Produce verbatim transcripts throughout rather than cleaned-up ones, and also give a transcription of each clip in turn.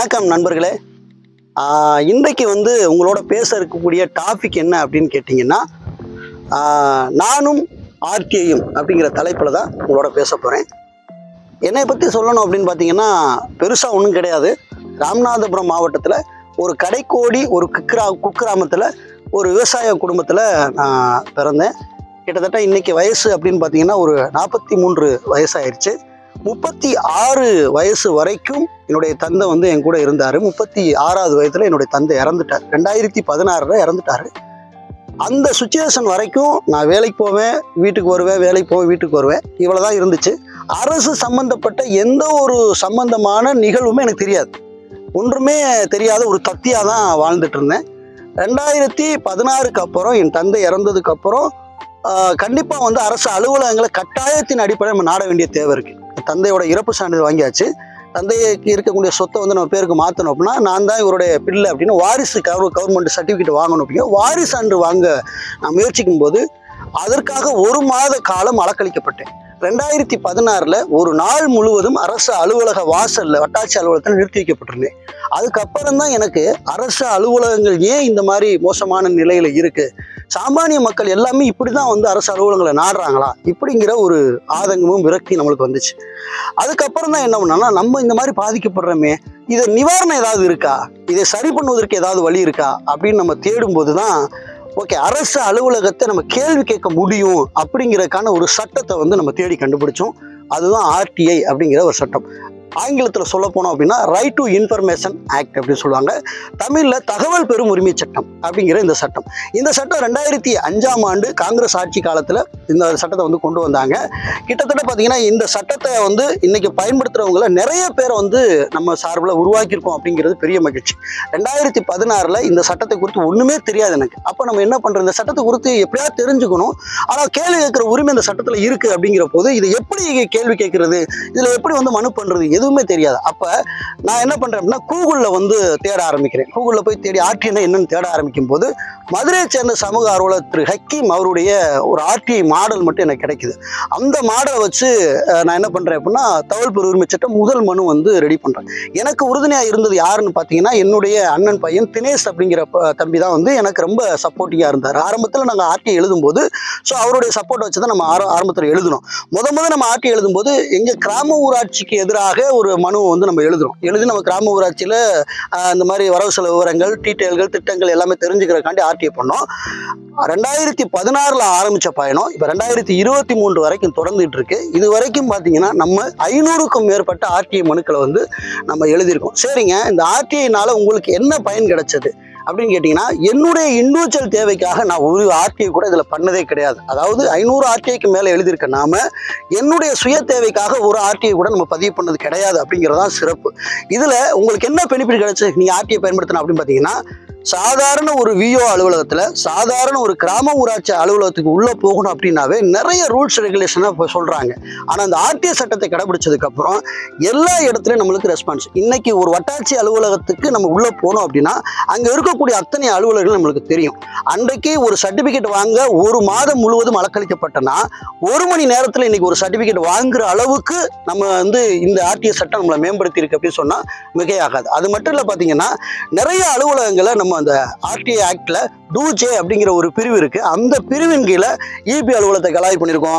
வணக்கம் நண்பர்களே. இன்றைக்கு வந்து உங்களோட பேச இருக்கக்கூடிய டாபிக் என்ன அப்படின்னு கேட்டிங்கன்னா, நானும் ஆர்டிஐயும் அப்படிங்கிற தலைப்பில் தான் உங்களோட பேச போகிறேன். என்னை பற்றி சொல்லணும் அப்படின்னு பார்த்தீங்கன்னா பெருசாக ஒன்றும் கிடையாது. ராமநாதபுரம் மாவட்டத்தில் ஒரு கடைக்கோடி ஒரு குக்கிரா குக்கிராமத்தில் ஒரு விவசாய குடும்பத்தில் நான் பிறந்தேன். கிட்டத்தட்ட இன்றைக்கி வயசு அப்படின்னு பார்த்தீங்கன்னா ஒரு நாற்பத்தி மூன்று வயசாயிருச்சு. முப்பத்தி ஆறு வயசு வரைக்கும் என்னுடைய தந்தை வந்து என் கூட இருந்தார். முப்பத்தி ஆறாவது வயதில் என்னுடைய தந்தை இறந்துட்டார். ரெண்டாயிரத்தி பதினாறில் இறந்துட்டார். அந்த சுச்சுவேஷன் வரைக்கும் நான் வேலைக்கு போவேன், வீட்டுக்கு வருவேன், வேலைக்கு போவேன், வீட்டுக்கு வருவேன், இவ்வளோ தான் இருந்துச்சு. அரசு சம்பந்தப்பட்ட எந்த ஒரு சம்பந்தமான நிகழ்வுமே எனக்கு தெரியாது. ஒன்றுமே தெரியாத ஒரு தத்தியாக தான் வாழ்ந்துட்டு இருந்தேன். ரெண்டாயிரத்தி பதினாறுக்கு அப்புறம் என் தந்தை இறந்ததுக்கு அப்புறம் கண்டிப்பாக வந்து அரசு அலுவலகங்களை கட்டாயத்தின் அடிப்படையில் நம்ம நாட வேண்டிய தேவை இருக்குது. தந்தையோட இறப்பு சான்றிதழ் வாங்கியாச்சு. தந்தைக்கு இருக்கக்கூடிய சொத்தை வந்து நம்ம பேருக்கு மாற்றணும் அப்படின்னா நான் தான் இவருடைய பிள்ளை அப்படின்னு வாரிசு கவர்மெண்ட் சர்டிஃபிகேட் வாங்கணும் அப்படின்னா வாரிசு சான்று வாங்க நான் முயற்சிக்கும் போது அதற்காக ஒரு மாத காலம் அலக்களிக்கப்பட்டேன். ரெண்டாயிரத்தி பதினாறில் ஒரு நாள் முழுவதும் அரசு அலுவலக வாசலில் வட்டாட்சி அலுவலகத்தில் நிறுத்தி வைக்கப்பட்டிருந்தேன். அதுக்கப்புறம் தான் எனக்கு அரசு அலுவலகங்கள் ஏன் இந்த மாதிரி மோசமான நிலையில் இருக்குது, சாமானிய மக்கள் எல்லாமே இப்படி தான் வந்து அரசு அலுவலகங்களை நாடுறாங்களா இப்படிங்கிற ஒரு ஆதங்கமும் விரக்தி நம்மளுக்கு வந்துச்சு. அதுக்கப்புறம் தான் என்ன பண்ணோம்னா, நம்ம இந்த மாதிரி பாதிக்கப்படுறோமே, இதை நிவாரணம் ஏதாவது இருக்கா, இதை சரி பண்ணுவதற்கு ஏதாவது வழி இருக்கா அப்படின்னு நம்ம தேடும்போது தான் ஓகே அரசு அலுவலகத்தை நம்ம கேள்வி கேட்க முடியும் அப்படிங்கிறதுக்கான ஒரு சட்டத்தை வந்து நம்ம தேடி கண்டுபிடிச்சோம். அதுதான் ஆர்டிஐ அப்படிங்கிற ஒரு சட்டம். ஆங்கிலத்தில் சொல்ல போனோம் அப்படின்னா ரைட் டு இன்ஃபர்மேஷன் ஆக்ட் அப்படின்னு சொல்லுவாங்க. தமிழில் தகவல் பெறும் உரிமை சட்டம் அப்படிங்கிற இந்த சட்டம். இந்த சட்டம் ரெண்டாயிரத்தி அஞ்சாம் ஆண்டு காங்கிரஸ் ஆட்சி காலத்தில் இந்த சட்டத்தை வந்து கொண்டு வந்தாங்க. கிட்டத்தட்ட பார்த்தீங்கன்னா இந்த சட்டத்தை வந்து இன்னைக்கு பயன்படுத்துகிறவங்கள நிறைய பேரை வந்து நம்ம சார்பில் உருவாக்கியிருக்கோம் அப்படிங்கிறது பெரிய மகிழ்ச்சி. ரெண்டாயிரத்தி பதினாறில் இந்த சட்டத்தை குறித்து ஒன்றுமே தெரியாது எனக்கு. அப்போ நம்ம என்ன பண்ணுறோம், இந்த சட்டத்தை குறித்து எப்படியாவது தெரிஞ்சுக்கணும், ஆனால் கேள்வி கேட்குற உரிமை இந்த சட்டத்தில் இருக்குது அப்படிங்கிற போது இதை எப்படி கேள்வி கேட்கறது, இதில் எப்படி வந்து மனு பண்ணுறது எதுவுமே தெரியாது. அப்போ நான் என்ன பண்ணுறேன் அப்படின்னா கூகுளில் வந்து தேட ஆரம்பிக்கிறேன். கூகுளில் போய் தேடி ஆர்டிஐனா என்னன்னு தேட ஆரம்பிக்கும் போது மதுரையை சேர்ந்த சமூக ஆர்வலர் திரு ஹக்கீம் அவருடைய ஒரு ஆர்டிஐ மாடல் மட்டும் எனக்கு கிடைக்குது. அந்த மாடலை வச்சு நான் என்ன பண்ணுறேன் அப்படின்னா தகவல் பெறும் உரிமை சட்டம் முதல் மனு வந்து ரெடி பண்ணுறேன். எனக்கு உறுதுணையாக இருந்தது யாருன்னு பார்த்தீங்கன்னா என்னுடைய அண்ணன் பையன் தினேஷ் அப்படிங்கிற தம்பி தான் வந்து எனக்கு ரொம்ப சப்போர்ட்டிவாக இருந்தார். ஆரம்பத்தில் நாங்கள் ஆர்டிஐ எழுதும்போது ஸோ அவருடைய சப்போர்ட் வச்சு தான் நம்ம ஆர ஆரம்பத்தில் எழுதணும். முத முத நம்ம ஆர்டிஐ எழுதும்போது எங்கள் கிராம ஊராட்சிக்கு எதிராக ஒரு மனுவை வந்து நம்ம எழுதுறோம். எழுதி நம்ம கிராம ஊராட்சியில் இந்த மாதிரி வரவு செலவு விவரங்கள், டீட்டெயில்கள், திட்டங்கள் எல்லாமே தெரிஞ்சுக்கிறக்காண்டி ஆர்டிஐ பண்ணோம். ரெண்டாயிரத்தி பதினாறில் ஆரம்பித்த பயணம் இப்போ ரெண்டாயிரத்தி இருபத்தி மூன்று வரைக்கும் தொடர்ந்துட்டு இருக்கு. இது வரைக்கும் பார்த்தீங்கன்னா நம்ம ஐநூறுக்கும் மேற்பட்ட ஆர்டிஐ மனுக்களை வந்து நம்ம எழுதியிருக்கோம். சரிங்க, இந்த ஆர்டிஐனால உங்களுக்கு என்ன பயன் கிடைச்சது அப்படின்னு கேட்டிங்கன்னா, என்னுடைய இண்டிவிஜுவல் தேவைக்காக நான் ஒரு ஆர்டிஐ கூட இதில் பண்ணதே கிடையாது. அதாவது ஐநூறு ஆர்டிஐக்கு மேலே எழுதியிருக்க நாம என்னுடைய சுய தேவைக்காக ஒரு ஆர்டிஐ கூட நம்ம பதிவு பண்ணது கிடையாது அப்படிங்கிறதான் சிறப்பு. இதில் உங்களுக்கு என்ன பெனிஃபிட் கிடைச்சு நீங்கள் ஆர்டிஐ பயன்படுத்தணும் அப்படின்னு பார்த்தீங்கன்னா, சாதாரண ஒரு விஓ அலுவலகத்தில் சாதாரண ஒரு கிராம ஊராட்சி அலுவலகத்துக்கு உள்ளே போகணும் அப்படின்னாவே நிறைய ரூல்ஸ் ரெகுலேஷனாக இப்போ சொல்கிறாங்க. ஆனால் அந்த ஆர்டிஐ சட்டத்தை கடைபிடிச்சதுக்கப்புறம் எல்லா இடத்துலையும் நம்மளுக்கு ரெஸ்பான்ஸ். இன்றைக்கி ஒரு வட்டாட்சி அலுவலகத்துக்கு நம்ம உள்ளே போனோம் அப்படின்னா அங்கே இருக்கக்கூடிய அத்தனை அலுவலர்கள் நம்மளுக்கு தெரியும். அன்றைக்கு ஒரு சர்டிஃபிகேட் வாங்க ஒரு மாதம் முழுவதும் அலக்களிக்கப்பட்டனா ஒரு மணி நேரத்தில் இன்றைக்கி ஒரு சர்டிஃபிகேட் வாங்குகிற அளவுக்கு நம்ம வந்து இந்த ஆர்டிஐ சட்டம் நம்மளை மேம்படுத்தி இருக்கு அப்படின்னு சொன்னால் மிகையாகாது. அது மட்டும் இல்லை, பார்த்தீங்கன்னா நிறைய அலுவலகங்களை நம்ம அந்த ஆர்டிஐ ஆக்ட்ல டூஜே அப்படிங்கிற ஒரு பிரிவு இருக்கு. அந்த பிரிவின் கீழே இபி அலுவலகத்தை கலாய் பண்ணியிருக்கோம்,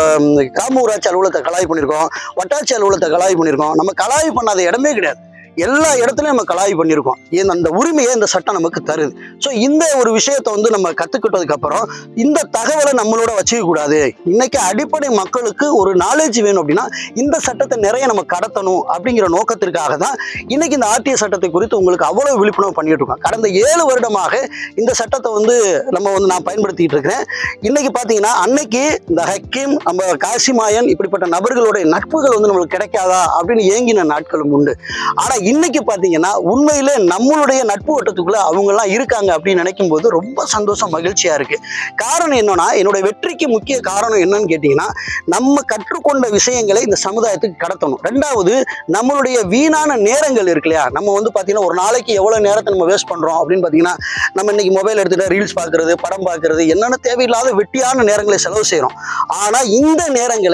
கிராம ஊராட்சி அலுவலகத்தை கலாய் பண்ணியிருக்கோம், வட்டாட்சி அலுவலகத்தை கலாய் பண்ணியிருக்கோம். நம்ம கலாய் பண்ணாத இடமே கிடையாது. எல்லா இடத்துலையும் நம்ம கலாய் பண்ணியிருக்கோம். அந்த உரிமையை இந்த சட்டம் நமக்கு தருது. ஸோ இந்த ஒரு விஷயத்தை வந்து நம்ம கற்றுக்கிட்டதுக்கு அப்புறம் இந்த தகவலை நம்மளோட வச்சுக்க கூடாது. இன்னைக்கு அடிப்படை மக்களுக்கு ஒரு நாலேஜ் வேணும் அப்படின்னா இந்த சட்டத்தை நிறைய நம்ம கடத்தணும் அப்படிங்கிற நோக்கத்திற்காக தான் இன்னைக்கு இந்த ஆர்டிஐ சட்டத்தை குறித்து உங்களுக்கு அவ்வளவு விழிப்புணர்வு பண்ணிட்டு இருக்கோம். கடந்த ஏழு வருடமாக இந்த சட்டத்தை வந்து நம்ம வந்து நான் பயன்படுத்திட்டு இருக்கிறேன். இன்னைக்கு பார்த்தீங்கன்னா அன்னைக்கு இந்த ஹக்கீம், நம்ம காசிமாயன் இப்படிப்பட்ட நபர்களுடைய நட்புகள் வந்து நம்மளுக்கு கிடைக்காதா அப்படின்னு ஏங்கின நாட்களும் உண்டு. ஆனால் இன்னைக்கு பார்த்தீங்கன்னா உண்மையிலே நம்மளுடைய நட்பு வட்டத்துக்குள்ள அவங்கெல்லாம் இருக்காங்க அப்படின்னு நினைக்கும் போது ரொம்ப சந்தோஷம், மகிழ்ச்சியா இருக்கு. காரணம் என்னன்னா, என்னுடைய வெற்றிக்கு முக்கிய காரணம் என்னன்னு கேட்டீங்கன்னா, நம்ம கற்றுக்கொண்ட விஷயங்களை இந்த சமுதாயத்துக்கு கடத்தணும். ரெண்டாவது, நம்மளுடைய வீணான நேரங்கள் இருக்கு இல்லையா, நம்ம வந்து பார்த்தீங்கன்னா ஒரு நாளைக்கு எவ்வளவு நேரத்தை நம்ம வேஸ்ட் பண்றோம் அப்படின்னு பார்த்தீங்கன்னா, நம்ம இன்னைக்கு மொபைல் எடுத்துட்டு ரீல்ஸ் பார்க்கறது, படம் பார்க்கறது, என்னென்ன தேவையில்லாத வெட்டியான நேரங்களை செலவு செய்யறோம். ஆனா இந்த நேரங்களை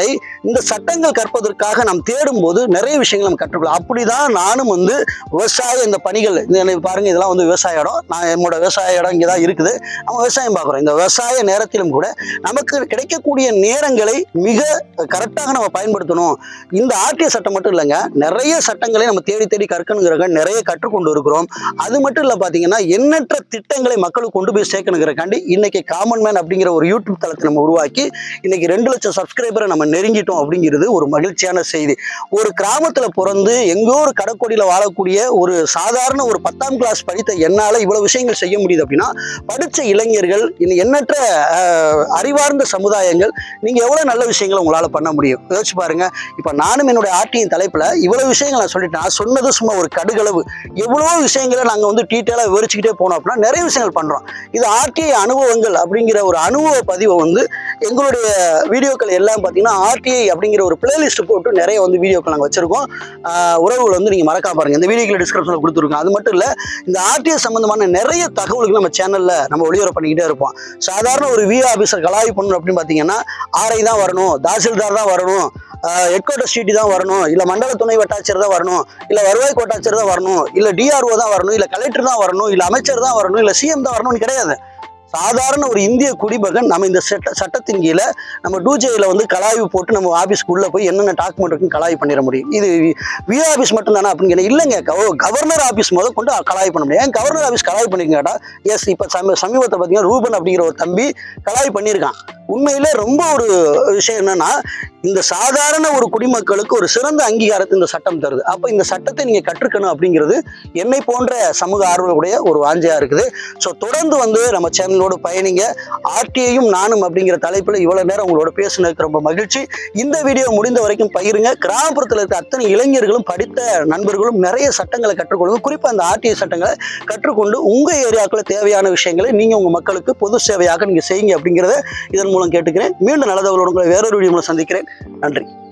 இந்த சட்டங்கள் கற்பதற்காக நாம் தேடும்போது நிறைய விஷயங்கள் நம்ம கற்றுக்கலாம். அப்படிதான் நானும் வந்து விவசாய இந்த பணிகள் இந்த பாருங்க, இதெல்லாம் வந்து விவசாய இடம். நான் என்னோட விவசாய இடம் இங்கே தான் இருக்குது. நம்ம விவசாயம் பார்க்குறோம். இந்த விவசாய நேரத்திலும் கூட நமக்கு கிடைக்கக்கூடிய நேரங்களை மிக கரெக்டாக நம்ம பயன்படுத்தணும். இந்த ஆர்டிஐ சட்டம் மட்டும் இல்லைங்க, நிறைய சட்டங்களை நம்ம தேடி தேடி கற்கணுங்கிறக்க நிறைய கற்றுக்கொண்டு இருக்கிறோம். அது மட்டும் இல்லை, பார்த்தீங்கன்னா எண்ணற்ற திட்டங்களை மக்களுக்கு கொண்டு போய் சேர்க்கணுங்கிறக்காண்டி இன்னைக்கு காமன் மேன் அப்படிங்கிற ஒரு யூடியூப் தளத்தை நம்ம உருவாக்கி இன்னைக்கு ரெண்டு லட்சம் சப்ஸ்கிரைபரை நம்ம நெருங்கிட்டோம் அப்படிங்கிறது ஒரு மகிழ்ச்சியான செய்தி. ஒரு கிராமத்தில் பிறந்து எங்கோ ஒரு கடற்கொடியில் வாழக்கூடிய ஒரு சாதாரண ஒரு பத்தாம் கிளாஸ் படித்த என்னால் இவ்வளவு விஷயங்கள் செய்ய முடியுது அப்படின்னா, படித்த இளைஞர்கள், இன்னும் எண்ணற்ற அறிவார்ந்த சமுதாயங்கள், நீங்கள் எவ்வளோ நல்ல விஷயங்களை உங்களால் பண்ண முடியும் யோசிச்சு பாருங்க. இப்போ நானும் என்னுடைய ஆர்டிஐ தலைப்பில் இவ்வளோ விஷயங்கள் நான் சொல்லிட்டேன். சொன்னது சும்மா ஒரு கடுகளவு. எவ்வளோ விஷயங்களை நாங்கள் வந்து டீட்டெயிலாக விவரிச்சுக்கிட்டே போனோம் அப்படின்னா நிறைய விஷயங்கள் பண்ணுறோம். இது ஆர்டிஐ அனுபவங்கள் அப்படிங்கிற ஒரு அனுபவ பதிவை வந்து எங்களுடைய வீடியோக்கள் எல்லாம் பார்த்தீங்கன்னா ஆர்டிஐ அப்படிங்கிற ஒரு பிளேலிஸ்ட் போட்டு நிறைய வந்து வீடியோக்கள் நாங்கள் வச்சிருக்கோம். உறவுகள் வந்து நீங்கள் மறக்காம பாருங்கள், இந்த வீடியோக்கள் டிஸ்கிரிப்ஷனில் கொடுத்துருக்கோம். அது மட்டும் இல்லை, இந்த ஆர்டிஐ சம்பந்தமான நிறைய தகவல்கள் நம்ம சேனலில் நம்ம ஒளிபரப்பு பண்ணிக்கிட்டே இருப்போம். சாதாரண ஒரு வி ஆஃபீஸர் கலாய்வு பண்ணணும் அப்படின்னு பார்த்தீங்கன்னா ஆர்ஐ தான் வரணும், தாசில்தார் தான் வரணும், ஹெட் குவார்டர் சிடி தான் வரணும், இல்லை மண்டல துணை வட்டாட்சியர் தான் வரணும், இல்லை வருவாய் கோட்டாட்சியர் தான் வரணும், இல்லை டிஆர்ஓ தான் வரணும், இல்லை கலெக்டர் தான் வரணும், இல்லை அமைச்சர் தான் வரணும், இல்லை சிஎம் தான் வரணும்னு கிடையாது. சாதாரண ஒரு இந்திய குடிமகன் நம்ம இந்த சட்ட சட்டத்தின் கீழே நம்ம டூஜேயில் வந்து கலாய்வு போட்டு நம்ம ஆஃபீஸ்க்குள்ளே போய் என்னென்ன டாக்குமெண்ட் இருக்குன்னு கலாய்வு பண்ணிட முடியும். இது வி ஆஃபீஸ் மட்டும் தானே அப்படின்னு இல்லைங்க, கவர்னர் ஆஃபீஸ் முதல் கொண்டு கலாய்வு பண்ண முடியும். ஏன் கவர்னர் ஆஃபீஸ் கலாய்வு பண்ணிருக்கேன் கேட்டால், எஸ் இப்போ சம சமீபத்தை பார்த்தீங்கன்னா ரூபன் அப்படிங்கிற ஒரு தம்பி கலாய்வு பண்ணியிருக்கான். உண்மையிலே ரொம்ப ஒரு விஷயம் என்னன்னா, இந்த சாதாரண ஒரு குடிமக்களுக்கு ஒரு சிறந்த அங்கீகாரத்தை இந்த சட்டம் தருது. அப்போ இந்த சட்டத்தை நீங்கள் கற்றுக்கணும் அப்படிங்கிறது என்னை போன்ற சமூக ஆர்வலுடைய ஒரு வாஞ்சையாக இருக்குது. ஸோ தொடர்ந்து வந்து நம்ம சேனலோடு பயணிங்க. ஆர்டிஐயும் நானும் அப்படிங்கிற தலைப்பில் இவ்வளோ நேரம் உங்களோட பேசுனதுக்கு ரொம்ப மகிழ்ச்சி. இந்த வீடியோ முடிந்த வரைக்கும் பகிருங்க. கிராமப்புறத்தில் இருக்க அத்தனை இளைஞர்களும் படித்த நண்பர்களும் நிறைய சட்டங்களை கற்றுக்கொள்ளுங்க. குறிப்பாக அந்த ஆர்டிஐ சட்டங்களை கற்றுக்கொண்டு உங்கள் ஏரியாக்களில் தேவையான விஷயங்களை நீங்கள் உங்கள் மக்களுக்கு பொது சேவையாக நீங்கள் செய்யுங்க அப்படிங்கிறத இதன் மூலம் கேட்டுக்கிறேன். மீண்டும் நல்லதவர்களோடு உங்களை வேறொரு வீடியோ மூலம் சந்திக்கிறேன். நன்றி.